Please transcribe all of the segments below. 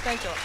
Thank you.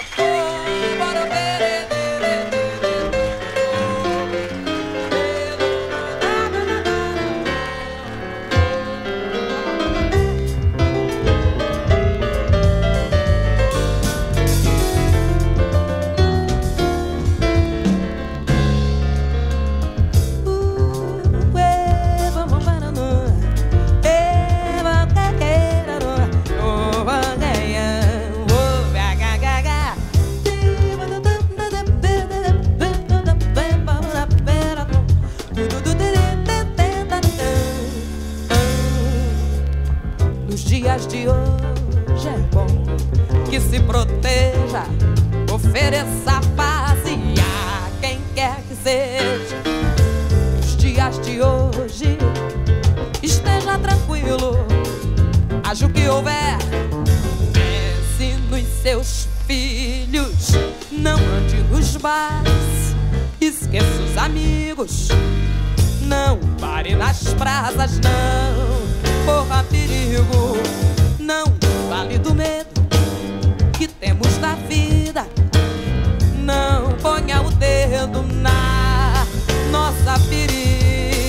Nos dias de hoje é bom que se proteja, ofereça paz a quem quer que seja. Nos dias de hoje esteja tranquilo, haja o que houver, pense nos seus filhos, não ande nos bares, esqueça os amigos, não pare nas praças, não corra perigo, não fale do medo que temos na vida, não ponha o dedo na nossa ferida.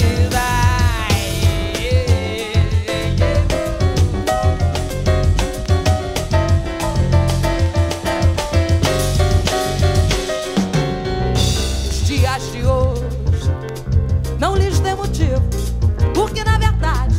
Os dias de hoje não lhes dê motivo, porque na verdade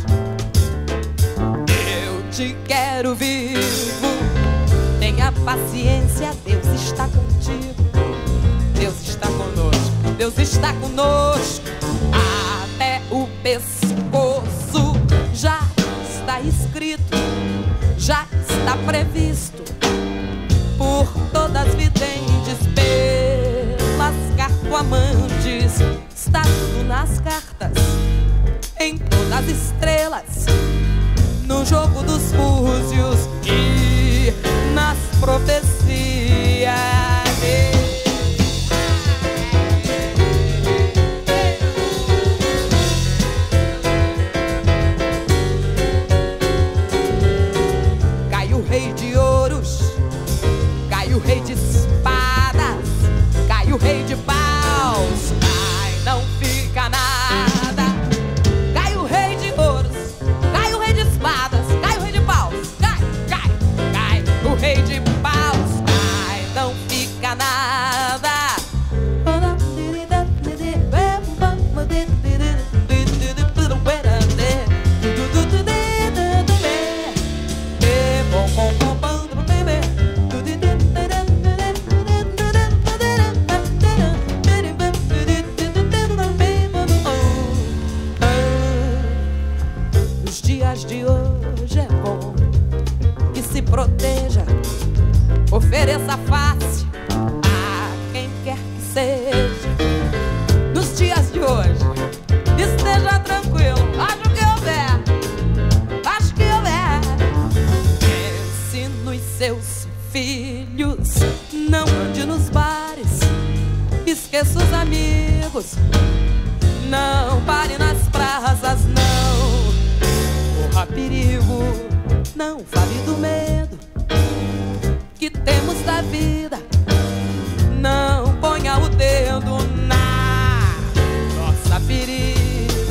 te quero vivo. Tenha paciência, Deus está contigo, Deus está conosco, Deus está conosco. Até o pescoço já está escrito, já está previsto por todas as videntes, pelas cartomantes. Está tudo nas cartas, em todas as estrelas, no jogo dos búzios e nas profecias. Cai o rei de ouros, cai o rei de espadas, cai o rei de paus, ai, não fica nada. Cai o rei de ouros, cai o rei de espadas, cai o rei de paus, cai, cai, cai o rei de paus, cai, não fica nada. Nos dias de hoje é bom que se proteja, ofereça face a quem quer que seja. Nos dias de hoje esteja tranquilo, acho que houver, acho que houver. Pense nos seus filhos, não ande nos bares, esqueça os amigos, não pare nas praças, não corra perigo, não fale do medo que temos da vida, não ponha o dedo na nossa ferida.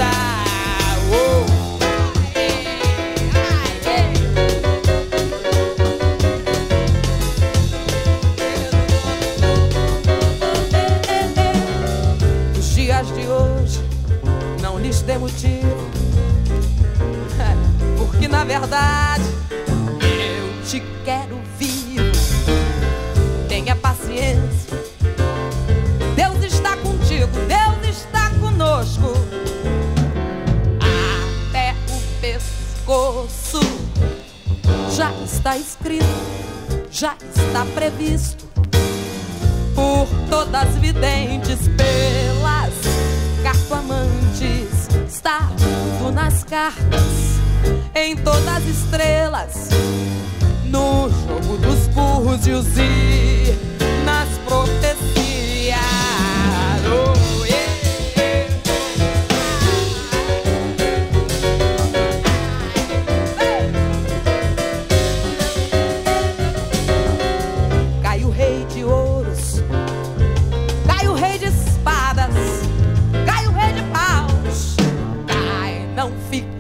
Os dias de hoje não lhes dê motivo, porque na verdade eu te quero vivo. Tenha paciência, Deus está contigo, Deus está conosco. Até o pescoço já está escrito, já está previsto por todas as videntes, pelas cartomantes. Está tudo nas cartas, em todas as estrelas, no jogo dos búzios e nas profecias. Oh, yeah.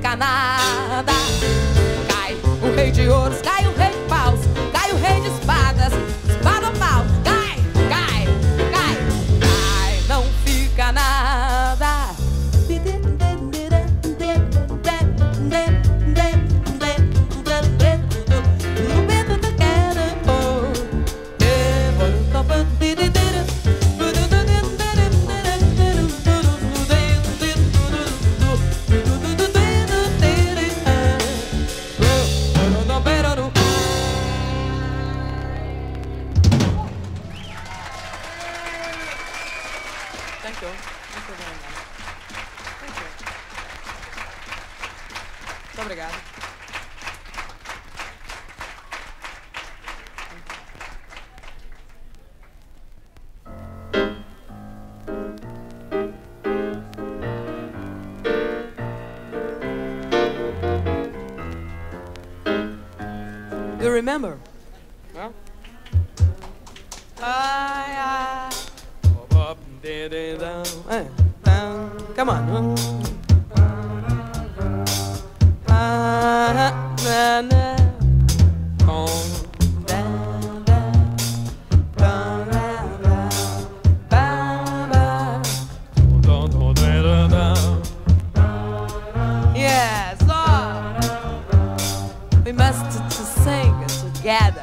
fica nada. Cai o rei de ouros, cai o rei de paus, cai o rei de espadas, espada ou pau. Cai, cai, cai, cai, não fica nada. Thank you. Thank you very much. Thank you. Muito obrigado. You remember? Huh? Come on. Yes, we must sing together.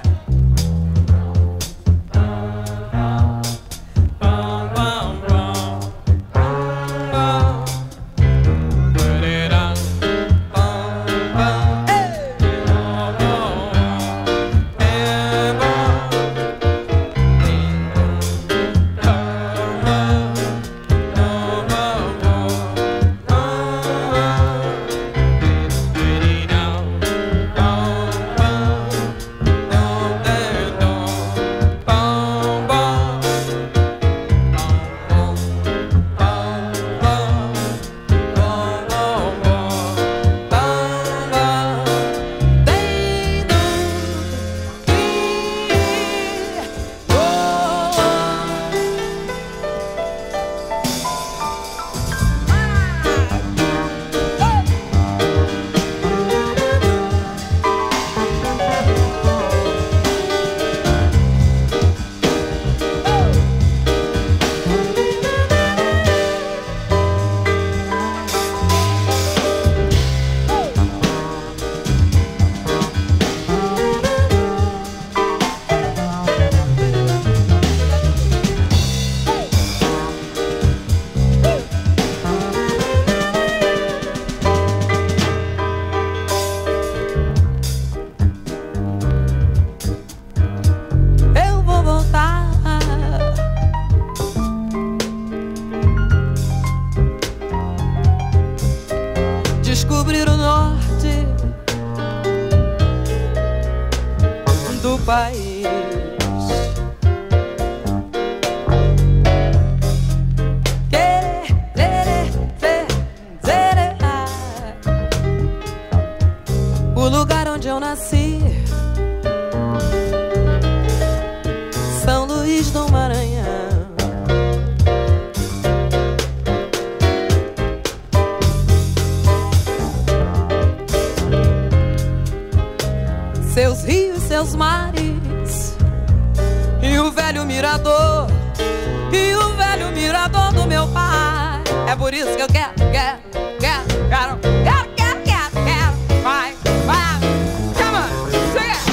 Descobrir o norte do país. O lugar onde eu nasci, São Luís do Maranhão. Seus rios, seus mares, e o velho mirador, e o velho mirador do meu pai. É por isso que eu quero, vai, vai, come on, sing it.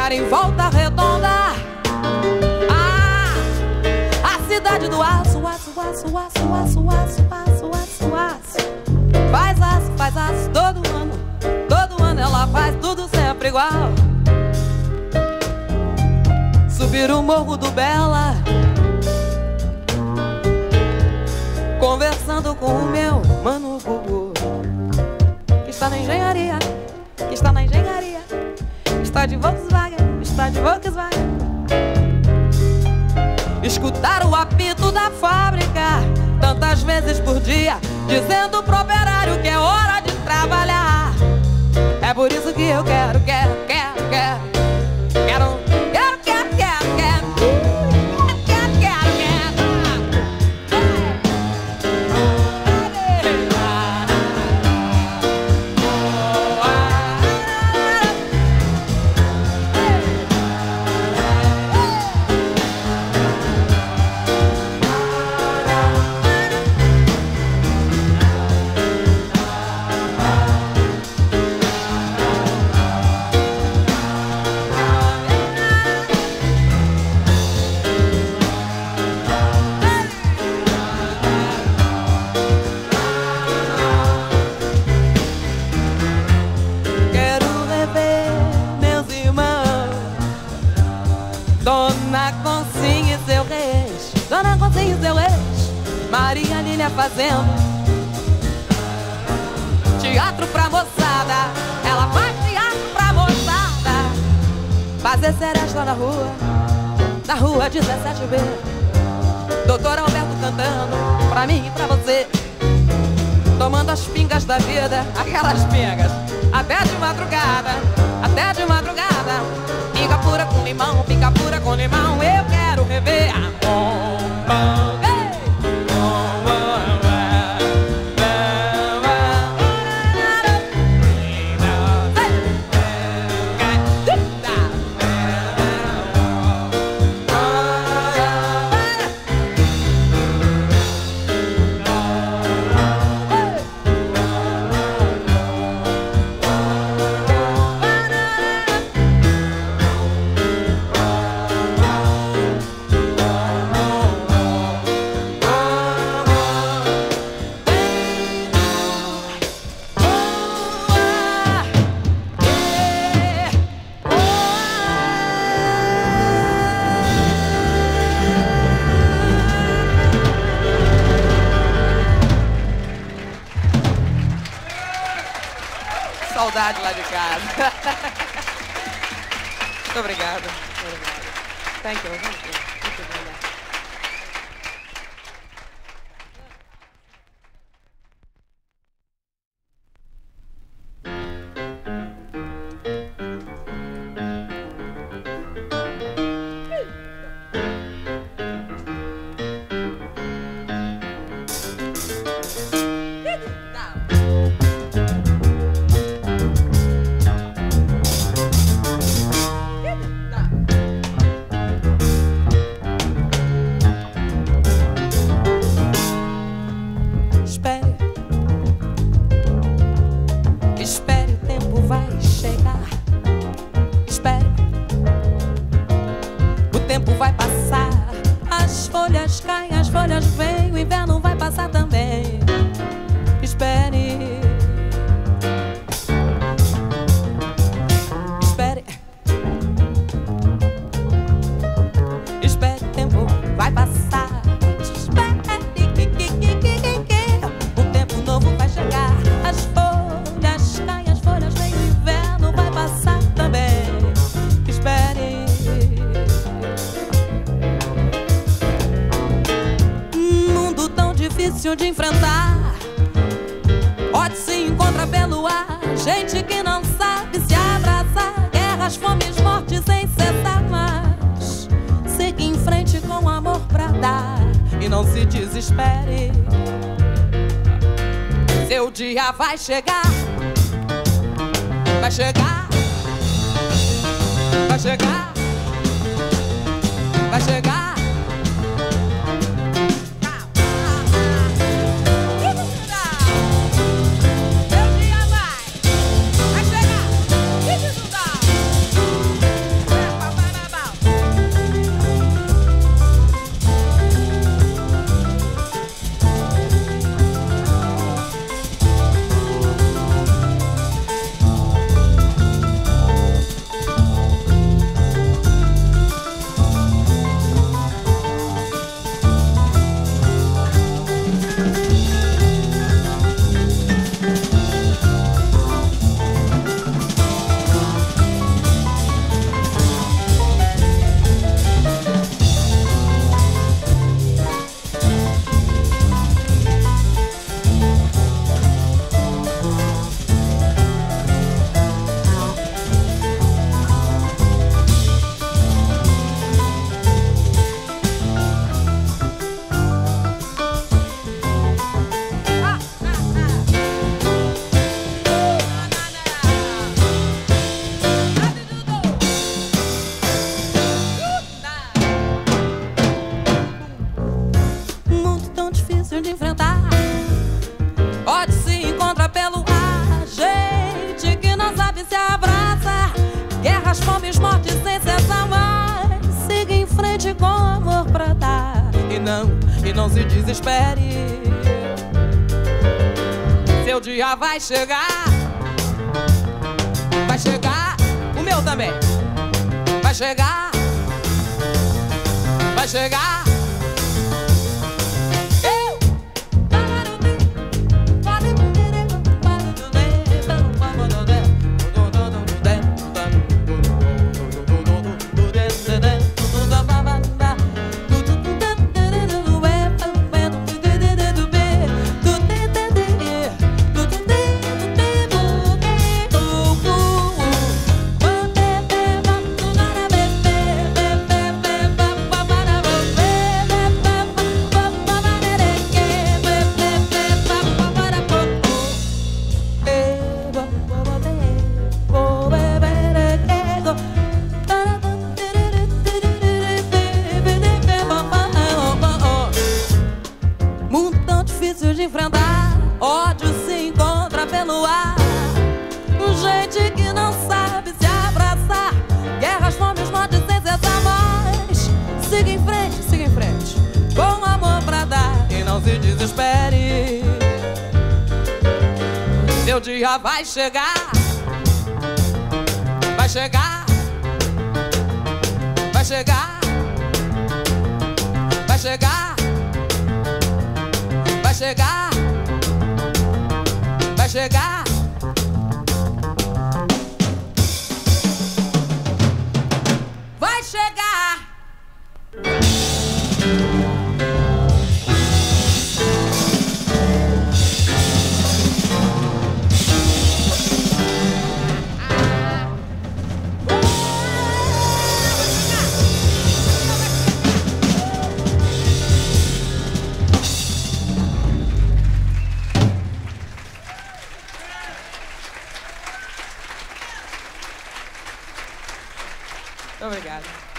chegar em Volta Redonda. A cidade do aço, aço, aço, aço, aço, aço, aço, aço, aço. Faz aço todo ano ela faz tudo sempre igual. Subir o morro do Bela, conversando com o meu mano Gugu, que está na engenharia, que está na engenharia, está de Volkswagen, está de Volkswagen. Escutar o apito da fábrica tantas vezes por dia, dizendo pro operário que é hora de trabalhar. É por isso que eu quero. Maria Lília fazendo teatro pra moçada. Ela faz teatro pra moçada. Fazer seresta na rua 17B. Doutor Alberto cantando pra mim e pra você, tomando as pingas da vida, aquelas pingas, até de madrugada, até de madrugada. Pinga pura com limão, pinga pura com limão. Eu quero rever a bomba. Saudade lá de casa. Muito obrigada. Thank you. De enfrentar, onde se encontra pelo ar gente que não sabe se abraçar. Guerras, fomes, mortes sem cessar, mas siga em frente com amor pra dar e não se desespere. Seu dia vai chegar, vai chegar, vai chegar, vai chegar. não, e não se desespere. Seu dia vai chegar. Vai chegar, o meu também. Vai chegar. Vai chegar. Seu dia vai chegar. Vai chegar. Vai chegar. Vai chegar. Vai chegar. Vai chegar. Vai chegar. Obrigado.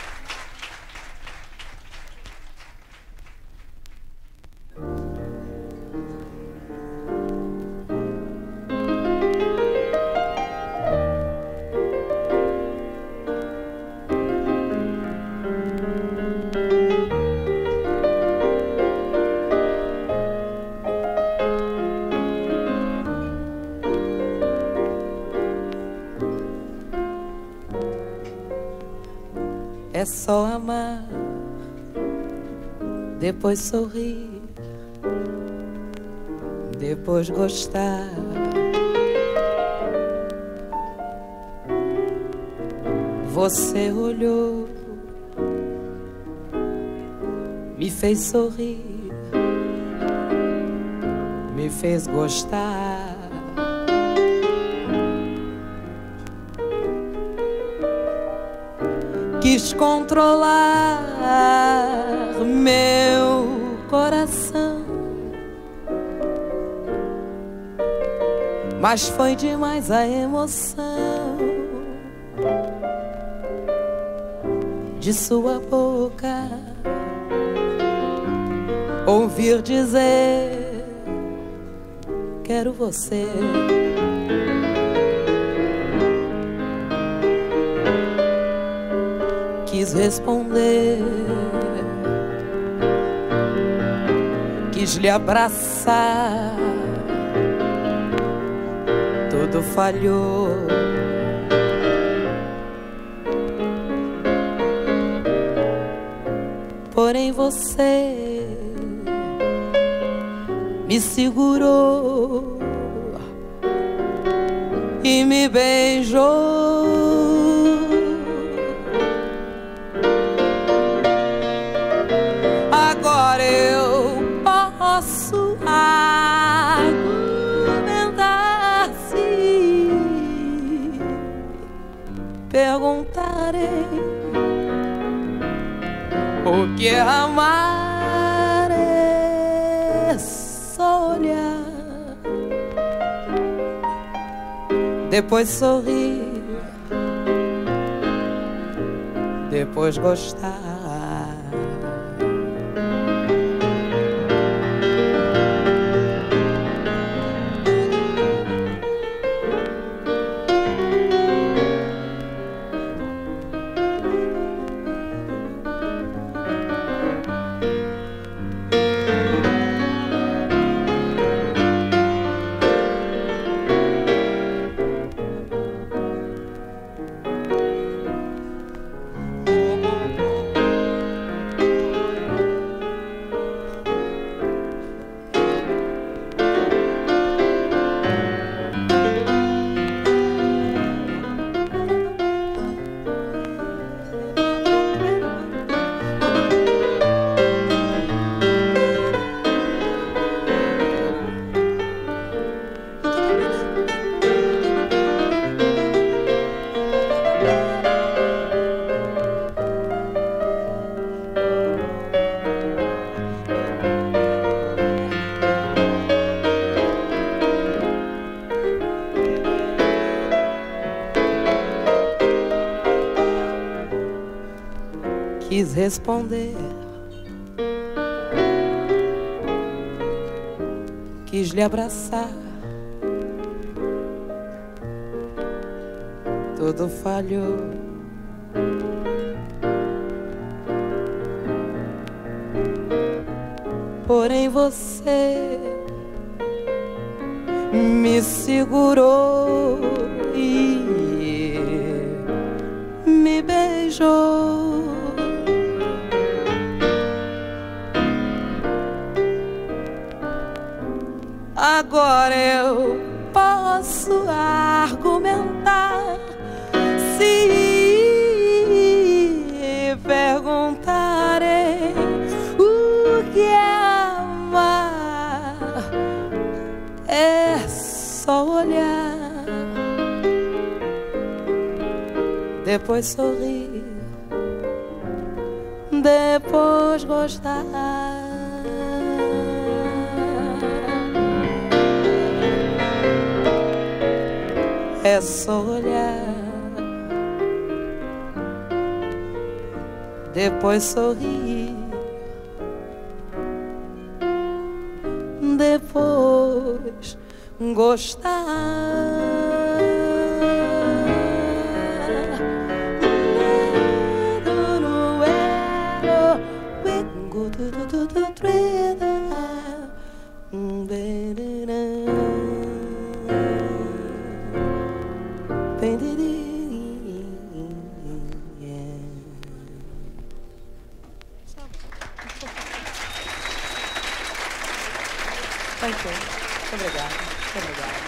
É só amar, depois sorrir, depois gostar. Você olhou, me fez sorrir, me fez gostar. Quis controlar meu coração, mas foi demais a emoção de sua boca ouvir dizer: quero você. Quis responder, quis lhe abraçar, tudo falhou. Porém você me segurou e me beijou. Agora eu posso argumentar-se, perguntarei o que é amar, é só olhar, depois sorrir, depois gostar. quis responder, quis lhe abraçar, tudo falhou. Porém você me segurou e me beijou. Agora eu posso argumentar se perguntarei o que é amar. É só olhar, depois sorrir, depois gostar. É só olhar, depois sorrir, depois gostar. Muito obrigada. Muito obrigada.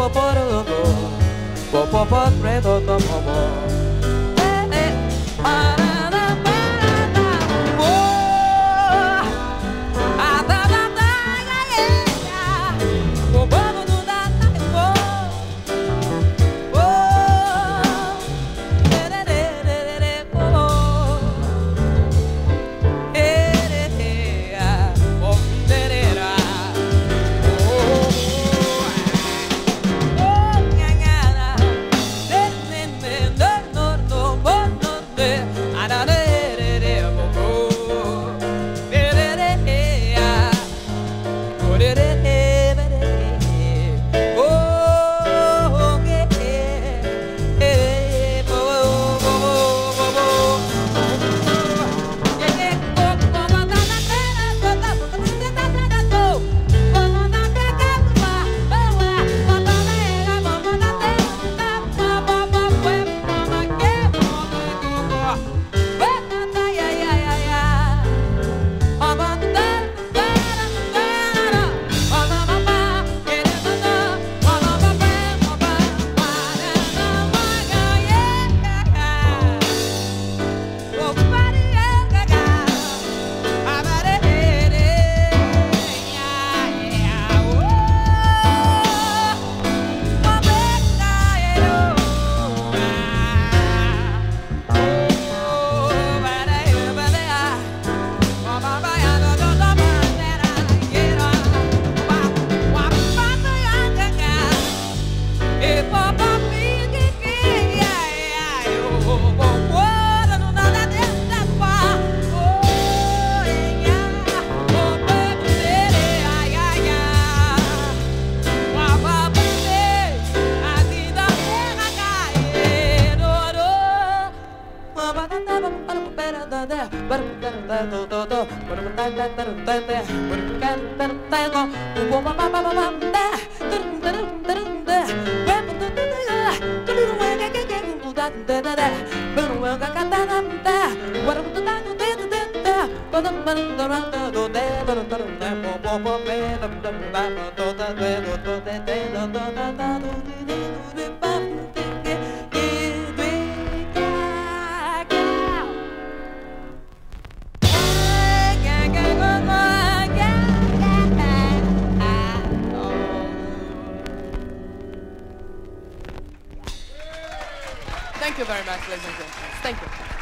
Thank you very much, ladies and gentlemen. Thank you.